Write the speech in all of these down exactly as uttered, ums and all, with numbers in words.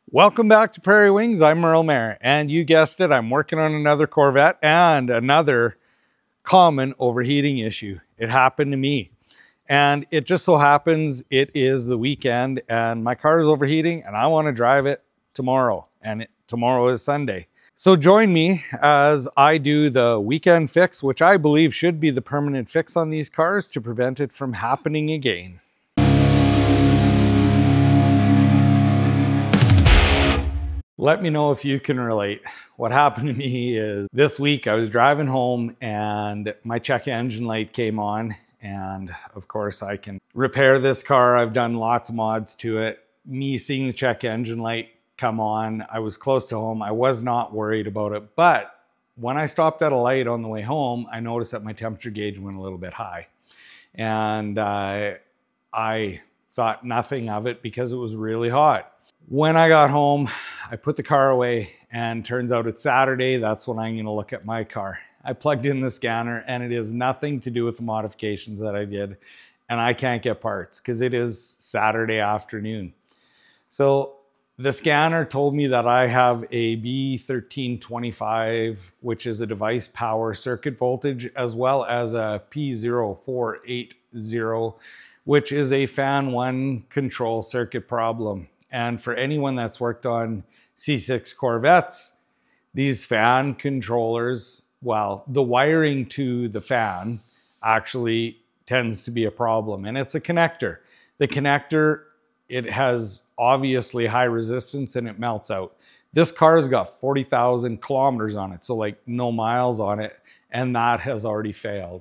Welcome back to Prairie Wings. I'm Merl Mayer, and you guessed it, I'm working on another Corvette and another common overheating issue. It happened to me, and it just so happens it is the weekend and my car is overheating and I want to drive it tomorrow, and it, tomorrow is Sunday. So join me as I do the weekend fix, which I believe should be the permanent fix on these cars to prevent it from happening again. Let me know if you can relate. What happened to me is this week I was driving home and my check engine light came on, and of course I can repair this car. I've done lots of mods to it. Me seeing the check engine light come on, I was close to home. I was not worried about it, but when I stopped at a light on the way home, I noticed that my temperature gauge went a little bit high, and uh, I thought nothing of it because it was really hot. When I got home, I put the car away, and turns out it's Saturday. That's when I'm gonna look at my car. I plugged in the scanner and it has nothing to do with the modifications that I did, and I can't get parts because it is Saturday afternoon. So the scanner told me that I have a B thirteen twenty-five, which is a device power circuit voltage, as well as a P zero four eight zero, which is a fan one control circuit problem. And for anyone that's worked on C six Corvettes, these fan controllers, well, the wiring to the fan actually tends to be a problem, and it's a connector. The connector, it has obviously high resistance and it melts out. This car's got forty thousand kilometers on it, so like no miles on it, and that has already failed.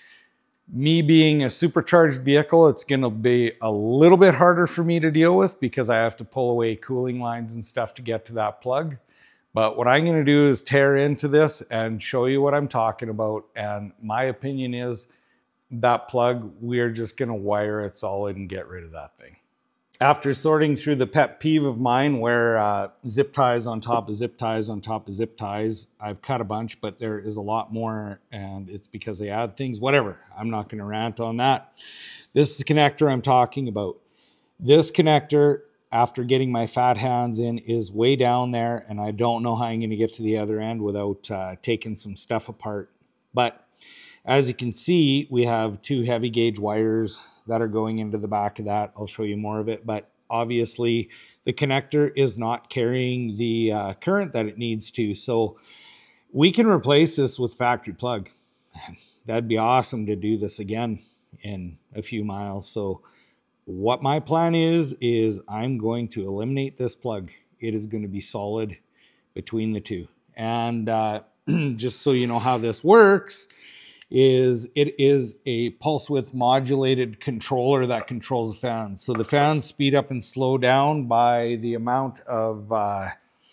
Me being a supercharged vehicle, it's going to be a little bit harder for me to deal with because I have to pull away cooling lines and stuff to get to that plug. But what I'm going to do is tear into this and show you what I'm talking about. And my opinion is that plug, we're just going to wire it solid and get rid of that thing. After sorting through the pet peeve of mine where uh, zip ties on top of zip ties on top of zip ties, I've cut a bunch, but there is a lot more, and it's because they add things, whatever. I'm not going to rant on that. This is the connector I'm talking about. This connector, after getting my fat hands in, is way down there, and I don't know how I'm going to get to the other end without uh, taking some stuff apart. But as you can see, we have two heavy gauge wires that are going into the back of that. I'll show you more of it, but obviously the connector is not carrying the uh, current that it needs to. So we can replace this with factory plug. That'd be awesome to do this again in a few miles. So what my plan is, is I'm going to eliminate this plug. It is going to be solid between the two. And uh, just so you know how this works, is it is a pulse width modulated controller that controls the fans. So the fans speed up and slow down by the amount of, uh,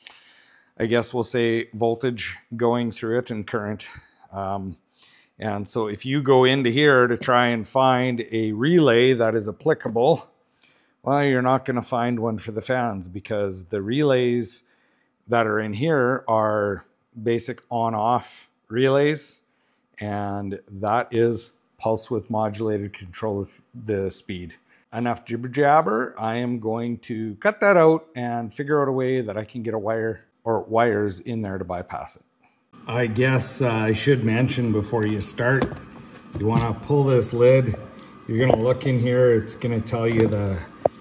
I guess we'll say, voltage going through it and current. Um, and so if you go into here to try and find a relay that is applicable, well, you're not going to find one for the fans because the relays that are in here are basic on-off relays. And that is pulse width modulated control of the speed. Enough jibber jabber. I am going to cut that out and figure out a way that I can get a wire or wires in there to bypass it. I guess uh, I should mention before you start, you want to pull this lid. You're going to look in here. It's going to tell you the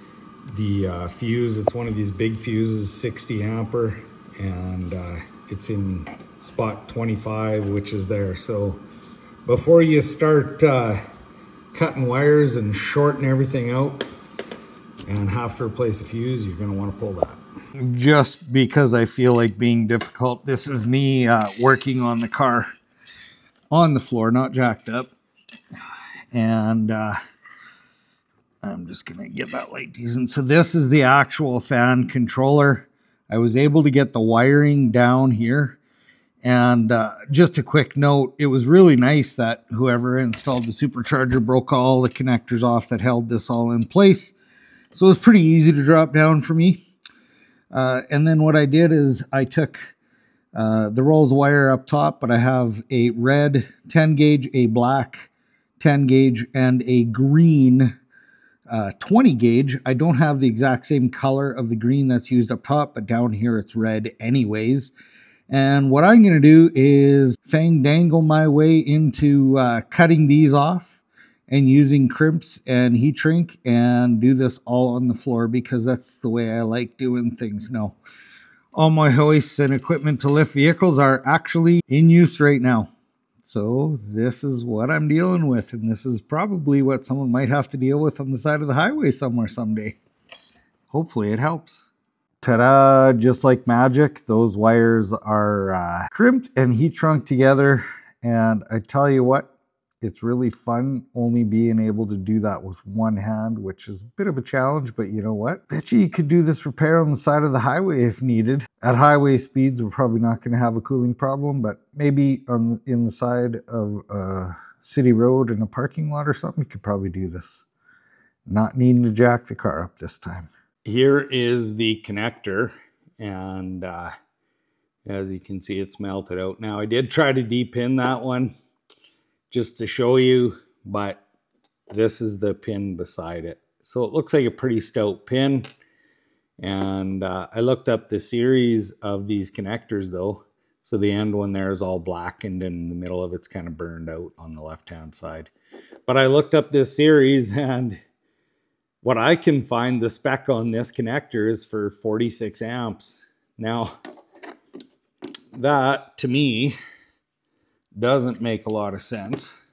the uh, fuse. It's one of these big fuses, sixty ampere, and uh, it's in spot twenty-five, which is there. So before you start uh, cutting wires and shorting everything out and have to replace a fuse, you're going to want to pull that. Just because I feel like being difficult, this is me uh, working on the car on the floor, not jacked up. And uh, I'm just going to get that light decent. So this is the actual fan controller. I was able to get the wiring down here. And uh, just a quick note, it was really nice that whoever installed the supercharger broke all the connectors off that held this all in place. So it was pretty easy to drop down for me. Uh, and then what I did is I took uh, the rolls of wire up top, but I have a red ten gauge, a black ten gauge, and a green uh, twenty gauge. I don't have the exact same color of the green that's used up top, but down here it's red anyways. And what I'm going to do is fang dangle my way into uh, cutting these off and using crimps and heat shrink and do this all on the floor because that's the way I like doing things now. All my hoists and equipment to lift vehicles are actually in use right now. So this is what I'm dealing with, and this is probably what someone might have to deal with on the side of the highway somewhere someday. Hopefully it helps. Ta-da! Just like magic, those wires are uh, crimped and heat shrunk together, and I tell you what, it's really fun only being able to do that with one hand, which is a bit of a challenge, but you know what? Bet you you could do this repair on the side of the highway if needed. At highway speeds, we're probably not going to have a cooling problem, but maybe on in the side of a city road in a parking lot or something, you could probably do this. Not needing to jack the car up this time. Here is the connector, and uh, as you can see, it's melted out. Now, I did try to de-pin that one just to show you, but this is the pin beside it. So it looks like a pretty stout pin. And uh, I looked up the series of these connectors though. So the end one there is all blackened and the middle of it's kind of burned out on the left-hand side. But I looked up this series, and what I can find, the spec on this connector is for forty-six amps. Now, that to me doesn't make a lot of sense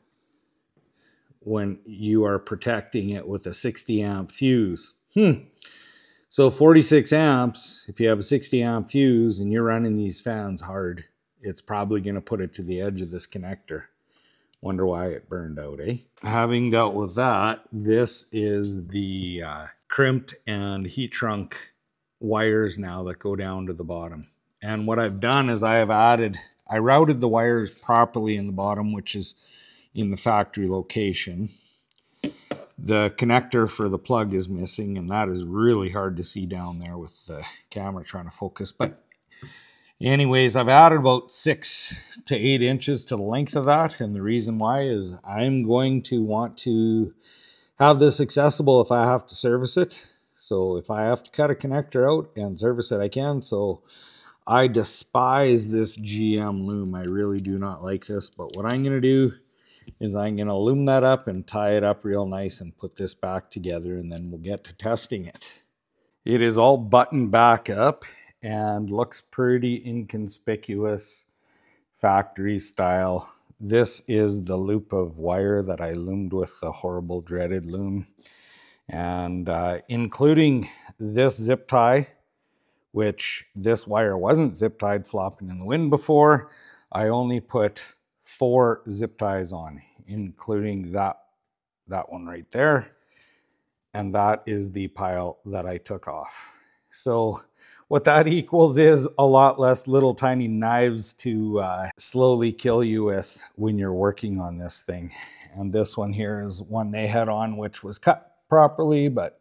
when you are protecting it with a sixty amp fuse. Hmm. So forty-six amps, if you have a sixty amp fuse and you're running these fans hard, it's probably going to put it to the edge of this connector. Wonder why it burned out, eh? Having dealt with that, this is the uh, crimped and heat shrunk wires now that go down to the bottom. And what I've done is I have added, I routed the wires properly in the bottom, which is in the factory location. The connector for the plug is missing, and that is really hard to see down there with the camera trying to focus. But anyways, I've added about six to eight inches to the length of that. And the reason why is I'm going to want to have this accessible if I have to service it. So if I have to cut a connector out and service it, I can. So I despise this G M loom. I really do not like this. But what I'm going to do is I'm going to loom that up and tie it up real nice and put this back together, and then we'll get to testing it. It is all buttoned back up and looks pretty inconspicuous, factory style. This is the loop of wire that I loomed with the horrible dreaded loom, and uh, including this zip tie, which this wire wasn't zip tied flopping in the wind before. I only put four zip ties on, including that that one right there, and that is the pile that I took off. So what that equals is a lot less little tiny knives to uh, slowly kill you with when you're working on this thing. And this one here is one they had on, which was cut properly, but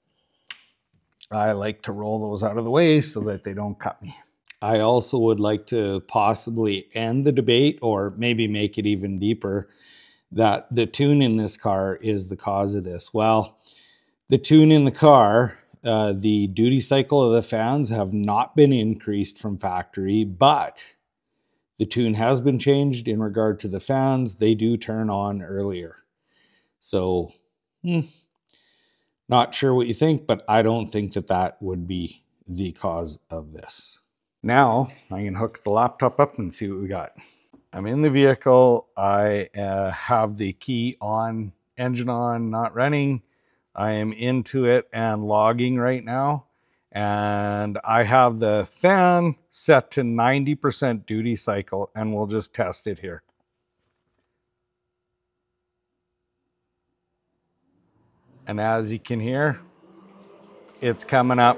I like to roll those out of the way so that they don't cut me. I also would like to possibly end the debate, or maybe make it even deeper, that the tune in this car is the cause of this. Well, the tune in the car, uh, the duty cycle of the fans have not been increased from factory, but the tune has been changed in regard to the fans. They do turn on earlier. So, hmm, not sure what you think, but I don't think that that would be the cause of this. Now, I can hook the laptop up and see what we got. I'm in the vehicle. I uh, have the key on, engine on, not running. I am into it and logging right now. And I have the fan set to ninety percent duty cycle, and we'll just test it here. And as you can hear, it's coming up.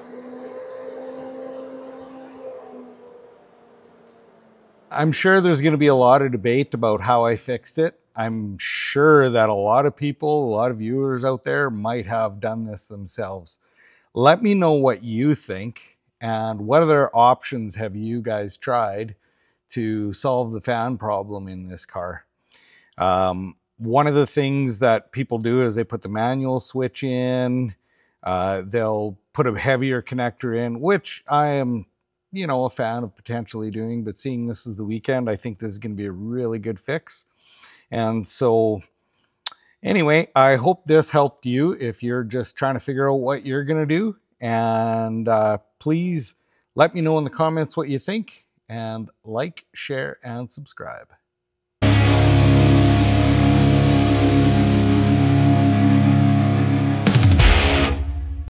I'm sure there's going to be a lot of debate about how I fixed it. I'm sure that a lot of people, a lot of viewers out there might have done this themselves. Let me know what you think, and what other options have you guys tried to solve the fan problem in this car. Um, one of the things that people do is they put the manual switch in, uh, they'll put a heavier connector in, which I am, you know, a fan of potentially doing, but seeing this is the weekend, I think this is going to be a really good fix. And so anyway, I hope this helped you if you're just trying to figure out what you're going to do. And uh, please let me know in the comments what you think, and like, share, and subscribe.